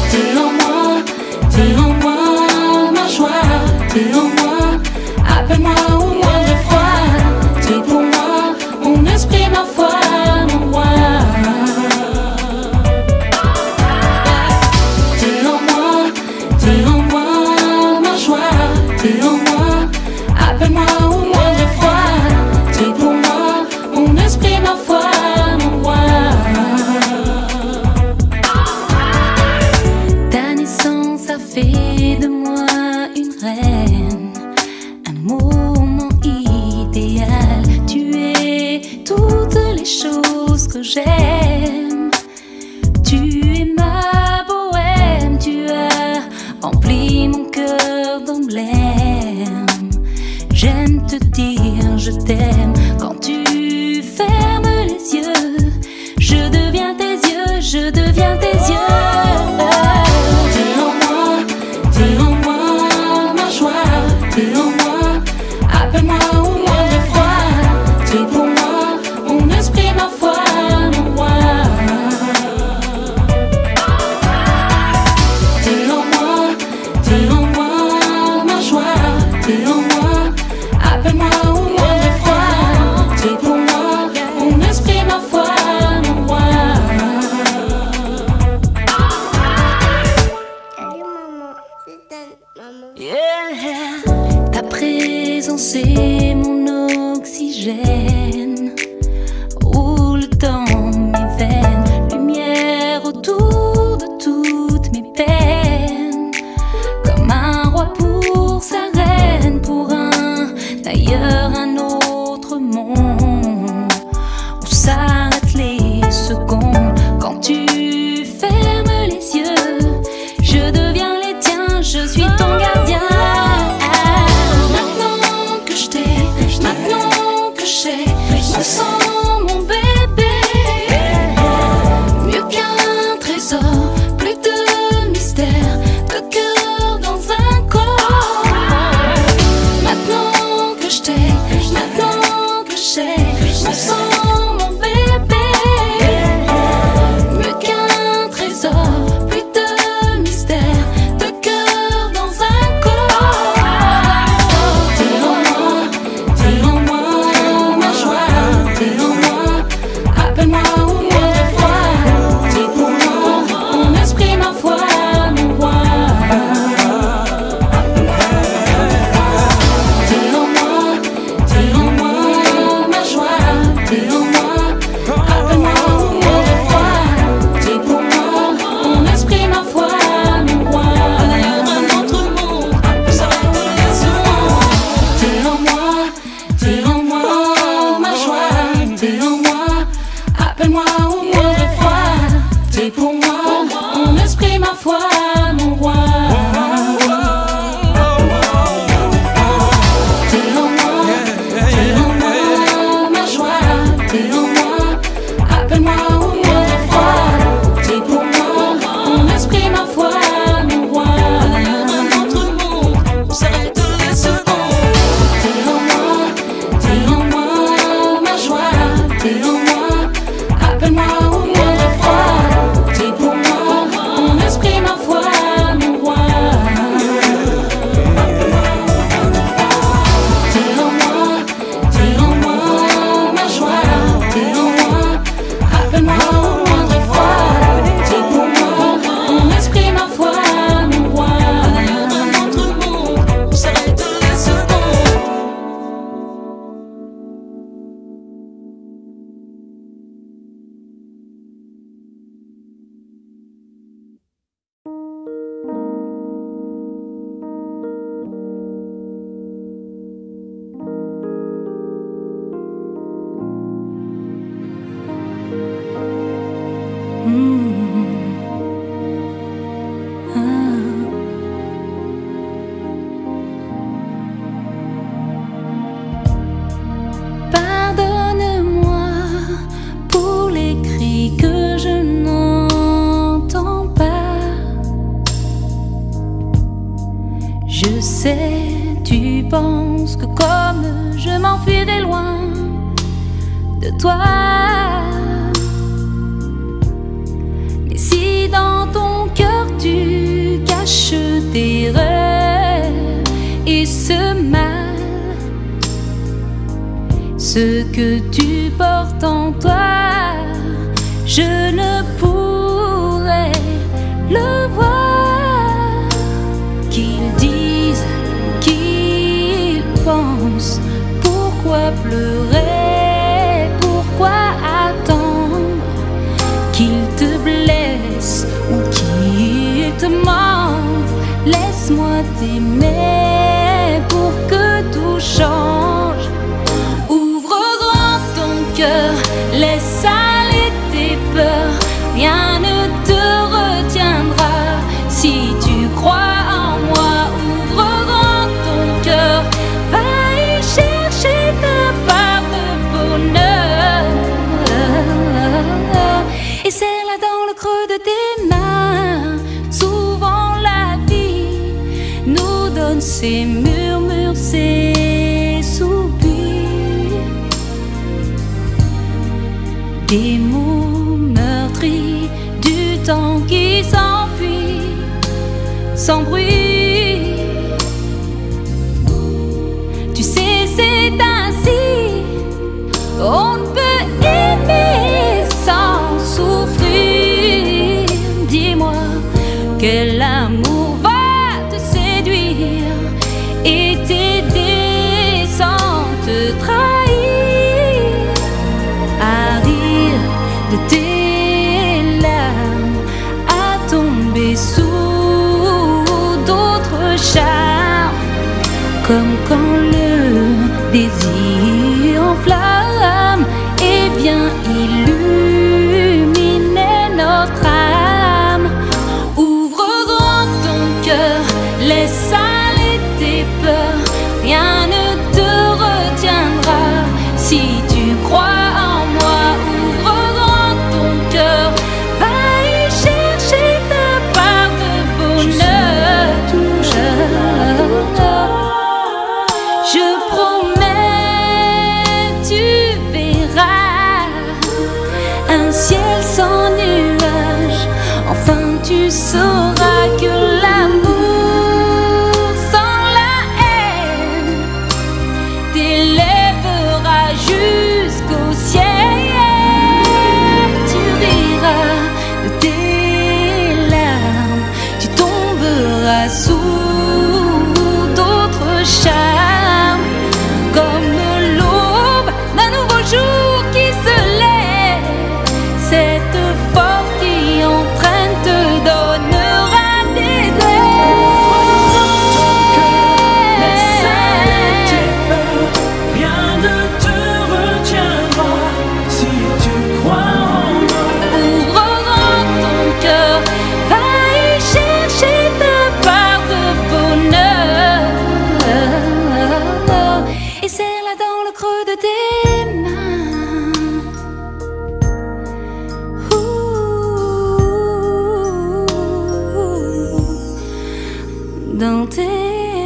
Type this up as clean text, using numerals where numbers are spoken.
t'es en moi, ma joie, t'es en moi. Appelle-moi au moindre froid, t'es pour moi, mon esprit, ma foi, mon roi. T'es en moi, ma joie, t'es en moi. Appelle-moi au moindre froid, t'es pour moi, mon esprit, ma foi, mon roi. Ta naissance a fait de moi une reine, un moment idéal. Tu es toutes les choses que j'aime. Tu es ma bohème, tu as rempli mon cœur d'emblème. J'aime te dire je t'aime quand tu fermes les yeux. Je deviens tes yeux, je deviens tes yeux. T'es en moi, ma joie, t'es en moi. Appelle-moi au moindre froid, t'es pour moi, mon esprit, ma foi, mon roi. T'es en moi, ma joie, t'es en moi. Appelle-moi au moindre froid, t'es pour moi, mon esprit, ma foi, mon roi. Salut maman, c'est maman. Yeah. Ta présence est mon oxygène, roule dans mes veines, lumière autour de toutes mes peines. Comme un roi pour sa reine, pour un d'ailleurs un autre monde où s'arrêtent les secondes. Quand tu fermes les yeux, je deviens les tiens, je suis ton gardien. Maintenant que je t'ai, maintenant que je sais, mon sang, mon bébé, mieux qu'un trésor, plus de mystère, de cœur dans un corps. Maintenant que je t'ai, maintenant que je sais, mon sang, mon bébé, mieux qu'un trésor, plus de mystère, de cœur dans un corps. T'es en moi, ma joie, t'es en moi. Appelle-moi au moindre froid, t'es pour moi, mon esprit, ma foi, mon roi. T'es en moi, ma joie, t'es en moi. Appelle-moi au moindre froid, t'es pour moi, mon esprit, ma foi, mon roi. T'es en moi, ma joie, t'es en moi. Appelle-moi au moindre froid, t'es pour moi, mon esprit, ma foi, mon roi. T'es en moi, ma joie, t'es en moi. Appelle-moi au moindre froid, t'es pour moi, mon esprit, ma foi, mon roi. T'es en moi, ma joie, t'es en moi. Appelle-moi au moindre froid, t'es pour moi, mon esprit, ma foi, mon roi. T'es en moi, ma joie, t'es en moi. Appelle-moi au moindre froid, t'es pour moi, mon esprit, ma foi, mon roi. Pardonne-moi pour les cris que je n'entends pas. Je sais, tu penses que comme je m'enfuirai loin de toi. Mais si dans ton cœur tu ce que tu portes en toi, je ne pourrais le voir. Qu'ils disent, qu'ils pensent, pourquoi pleurer, pourquoi attendre qu'ils te blessent ou qu'ils te mentent. Laisse-moi t'aimer pour que tout change. Ouvre grand ton cœur, laisse aller tes peurs. Rien ne te retiendra si tu crois en moi. Ouvre grand ton cœur, va y chercher ta part de bonheur. Et serre-la dans le creux de tes mains. Souvent la vie nous donne ses murmures, ses soupirs, des mots meurtris, du temps qui s'enfuit sans bruit. Tu sais, c'est ainsi, on ne peut aimer sans souffrir. Dis-moi, quel amour va te séduire et t'aider sans te trahir, à rire de tes larmes, à tomber sous d'autres charmes, comme quand le désir en flamme et vient illuminer notre âme. Ouvre grand ton cœur, laisse aller tes peurs. Rien ne te retiendra si tu crois en moi. Ouvre grand ton cœur, va y chercher ta part de bonheur. Je promets, tu verras un ciel sans nuages. Enfin tu sauras que l'amour sans la haine t'élèvera jusqu'au ciel. Tu riras de tes larmes, tu tomberas sous d'autres charmes, comme l'aube d'un nouveau jour qui se lève. Cette force qui entraîne te donnera des ailes. Laisse aller tes peurs, rien ne te retiendra si tu crois en moi. Ouvre grand ton cœur, va y chercher ta part de bonheur. Et serre-la dans le creux de tes mains. Dans tes